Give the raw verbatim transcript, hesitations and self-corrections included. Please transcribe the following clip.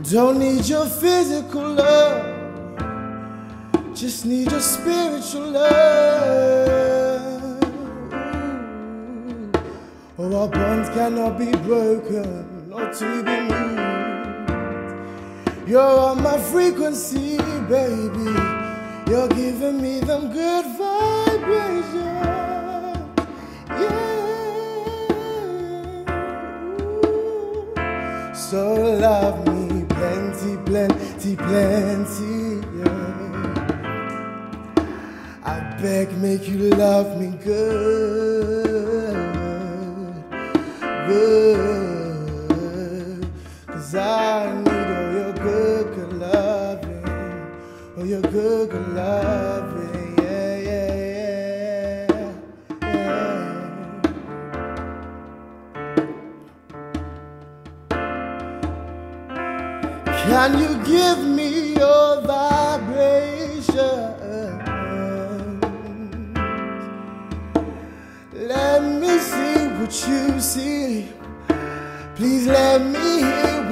Don't need your physical love, just need your spiritual love. Oh, our bonds cannot be broken or to be moved. You're on my frequency, baby. You're giving me them good vibrations. Yeah. So love me plenty, plenty, plenty. Yeah. I beg, make you love me good, good. Cause I need all your good, good loving. Oh, your good, good loving, yeah, yeah, yeah, yeah. Can you give me your vibrations? Let me see what you see. Please let me hear